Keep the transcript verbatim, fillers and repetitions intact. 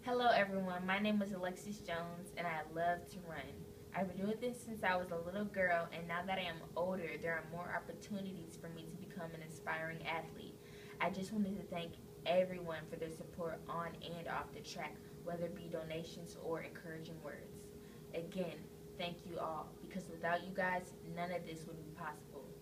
Hello everyone, my name is Alexis Jones and I love to run. I've been doing this since I was a little girl, and now that I am older, there are more opportunities for me to become an aspiring athlete. I just wanted to thank everyone for their support on and off the track, whether it be donations or encouraging words. Again, thank you all, because without you guys, none of this would be possible.